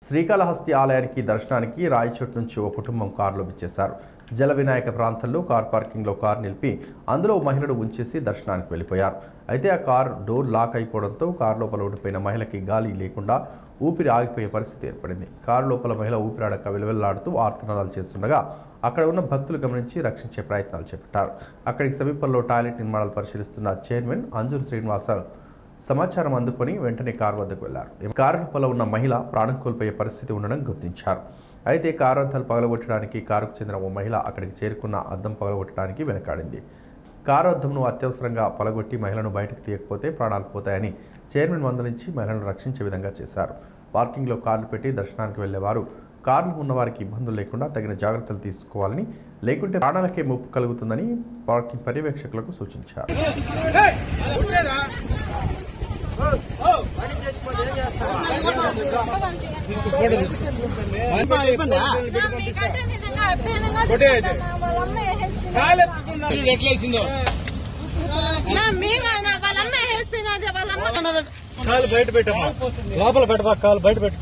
శ్రీకాళహస్తి ఆలయానికి దర్శనానికి రాయచోట్ నుంచి ఓ కుటుంబం కారులో విచ్చేశారు. జల వినాయక ప్రాంతంలో కార్ పార్కింగ్లో కారు నిలిపి అందులో మహిళను ఉంచేసి దర్శనానికి వెళ్లిపోయారు. అయితే ఆ కార్ డోర్ లాక్ అయిపోవడంతో కారు లోపల ఉండిపోయిన మహిళకి గాలి లేకుండా ఊపిరి ఆగిపోయే పరిస్థితి ఏర్పడింది. కారు లోపల మహిళ ఊపిరాడక విలవిల్లాడుతూ ఆర్తనాదాలు చేస్తుండగా అక్కడ ఉన్న భక్తులు గమనించి రక్షించే ప్రయత్నాలు చేపట్టారు. అక్కడికి సమీపంలో టాయిలెట్ నిర్మాణాలు పరిశీలిస్తున్న చైర్మన్ అంజూరు శ్రీనివాస సమాచారం అందుకొని వెంటనే కారు వద్దకు వెళ్లారు. కారు లోపల ఉన్న మహిళ ప్రాణం కోల్పోయే పరిస్థితి ఉండడం గుర్తించారు. అయితే కారు అద్దాలు పగలగొట్టడానికి కారుకు చెందిన ఓ మహిళ అక్కడికి చేరుకున్న అద్దం పగలగొట్టడానికి వెనకాడింది. కారు అద్దంను అత్యవసరంగా పగలగొట్టి మహిళను బయటకు తీయకపోతే ప్రాణాలు పోతాయని చైర్మన్ మందలించి మహిళను రక్షించే విధంగా చేశారు. పార్కింగ్లో కార్లు పెట్టి దర్శనానికి వెళ్లేవారు కార్లు ఉన్నవారికి ఇబ్బందులు లేకుండా తగిన జాగ్రత్తలు తీసుకోవాలని, లేకుంటే ప్రాణాలకే ముప్పు కలుగుతుందని పార్కింగ్ పర్యవేక్షకులకు సూచించారు. కాలు బయట పెట్టమా, లోపల పెట్టమా, కాలు బయట పెట్టు.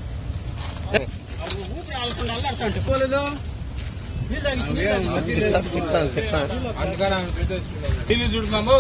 టీవీ చూడుతున్నాము.